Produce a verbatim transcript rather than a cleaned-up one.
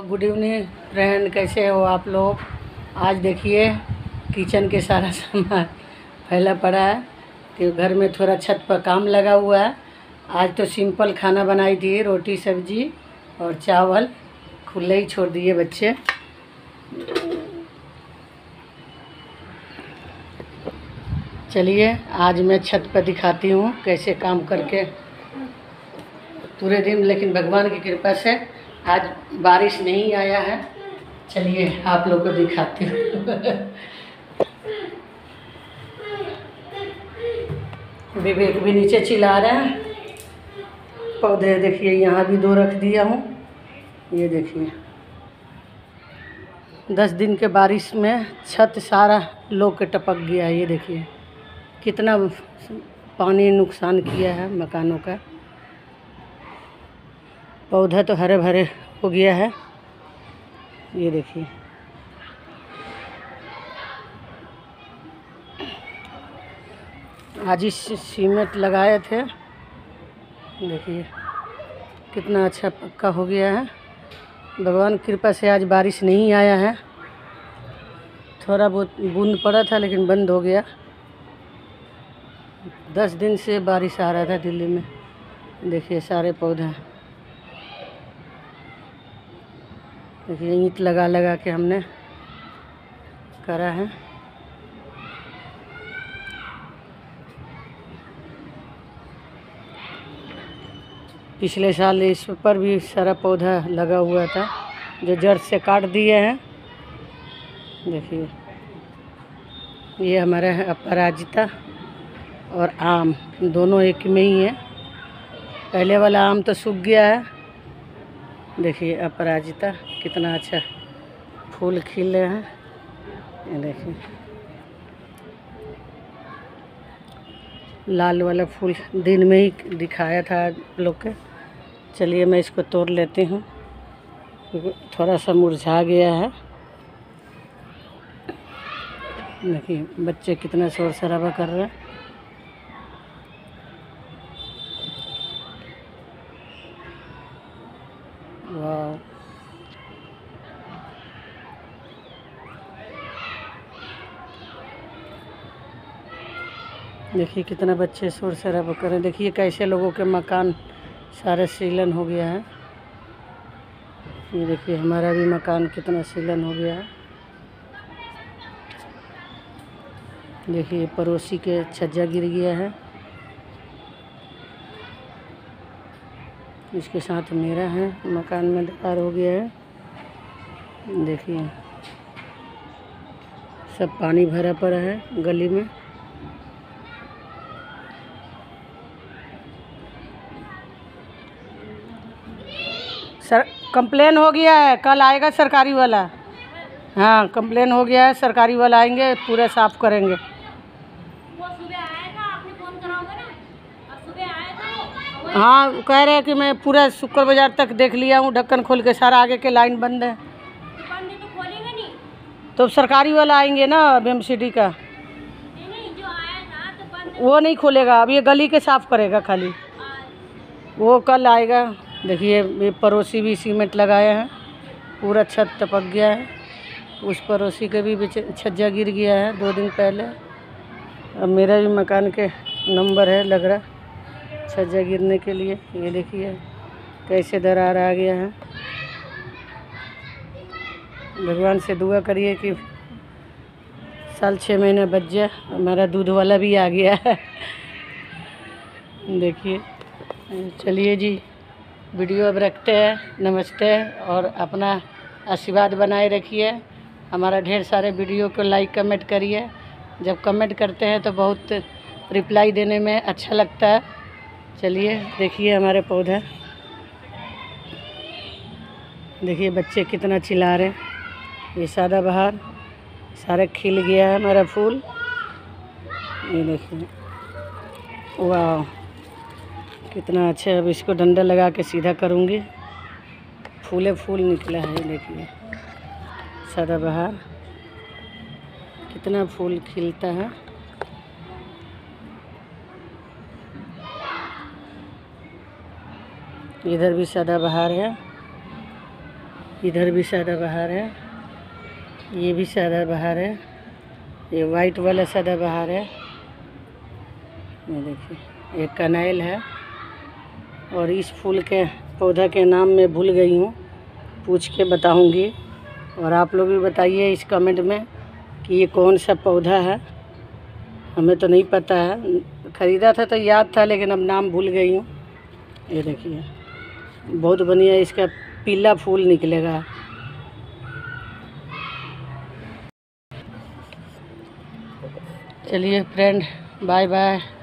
Good evening friend, कैसे हो आप लोग। आज देखिए किचन के सारा सामान फैला पड़ा है कि घर में थोड़ा छत पर काम लगा हुआ है। आज तो सिंपल खाना बनाई थी, रोटी सब्जी और चावल, खुले ही छोड़ दिए बच्चे। चलिए आज मैं छत पर दिखाती हूँ कैसे काम करके पूरे दिन, लेकिन भगवान की कृपा से आज बारिश नहीं आया है। चलिए आप लोग को दिखाती हूँ। विवेक भी नीचे चिल्ला रहे हैं। पौधे देखिए यहाँ भी दो रख दिया हूँ। ये देखिए दस दिन के बारिश में छत सारा लोग के टपक गया है। ये देखिए कितना पानी नुकसान किया है मकानों का। पौधा तो हरे भरे हो गया है। ये देखिए आज ही सीमेंट लगाए थे, देखिए कितना अच्छा पक्का हो गया है। भगवान की कृपा से आज बारिश नहीं आया है। थोड़ा बहुत बूंद पड़ा था लेकिन बंद हो गया। दस दिन से बारिश आ रहा था दिल्ली में। देखिए सारे पौधे, देखिए ईंट लगा लगा के हमने करा है। पिछले साल इस पर भी सारा पौधा लगा हुआ था जो जड़ से काट दिए हैं। देखिए ये हमारा है अपराजिता और आम, दोनों एक में ही है। पहले वाला आम तो सूख गया है। देखिए अपराजिता कितना अच्छा फूल खिले हैं। ये देखिए लाल वाला फूल दिन में ही दिखाया था लोग के। चलिए मैं इसको तोड़ लेती हूँ, थोड़ा सा मुरझा गया है। देखिए बच्चे कितना शोर शराबा कर रहे हैं। वाह, देखिए कितना बच्चे शोर शराबा कर रहे हैं। देखिए कैसे लोगों के मकान सारे सीलन हो गया है। ये देखिए हमारा भी मकान कितना सीलन हो गया है। देखिए पड़ोसी के छज्जा गिर गया है, इसके साथ मेरा है। मकान में दरार हो गया है। देखिए सब पानी भरा पड़ा है गली में। सर कंप्लेन हो गया है, कल आएगा सरकारी वाला। हाँ कंप्लेन हो गया है, सरकारी वाला आएंगे, पूरा साफ करेंगे। वो सुबह आएगा, आपने फोन कराओगे ना, और सुबह आएगा वो। हाँ कह रहे हैं कि मैं पूरा शुक्र बाजार तक देख लिया हूँ, ढक्कन खोल के, सारा आगे के लाइन बंद है। दुकान तो खोलेंगे नहीं, तो सरकारी वाला आएंगे ना बीएमसीडी का। नहीं नहीं जो आएगा तो बंद, वो नहीं खोलेगा, अब ये गली के साफ करेगा खाली, वो कल आएगा। देखिए ये पड़ोसी भी सीमेंट लगाए हैं, पूरा छत टपक गया है। उस पड़ोसी के भी छज्जा गिर गया है दो दिन पहले। अब मेरा भी मकान के नंबर है लग रहा छज्जा गिरने के लिए। ये देखिए कैसे दरार आ गया है। भगवान से दुआ करिए कि साल छः महीने बच जाए। हमारा दूध वाला भी आ गया है। देखिए चलिए जी, वीडियो अब रखते हैं। नमस्ते, और अपना आशीर्वाद बनाए रखिए। हमारा ढेर सारे वीडियो को लाइक कमेंट करिए। जब कमेंट करते हैं तो बहुत रिप्लाई देने में अच्छा लगता है। चलिए देखिए हमारे पौधा, देखिए बच्चे कितना चिल्ला रहे हैं। ये सदाबहार सारा खिल गया है हमारा फूल। ये देखिए वाह कितना अच्छा है। अब इसको डंडा लगा के सीधा करूँगी, फूले फूल निकला है। देखिए सदाबहार कितना फूल खिलता है। इधर भी सदाबहार है। इधर भी सदाबहार है, ये भी सदाबहार है, ये वाइट वाला सदाबहार है। ये देखिए एक कनैल है। और इस फूल के पौधा के नाम मैं भूल गई हूँ, पूछ के बताऊँगी। और आप लोग भी बताइए इस कमेंट में कि ये कौन सा पौधा है, हमें तो नहीं पता है। ख़रीदा था तो याद था, लेकिन अब नाम भूल गई हूँ। ये देखिए बहुत बढ़िया इसका पीला फूल निकलेगा। चलिए फ्रेंड, बाय बाय।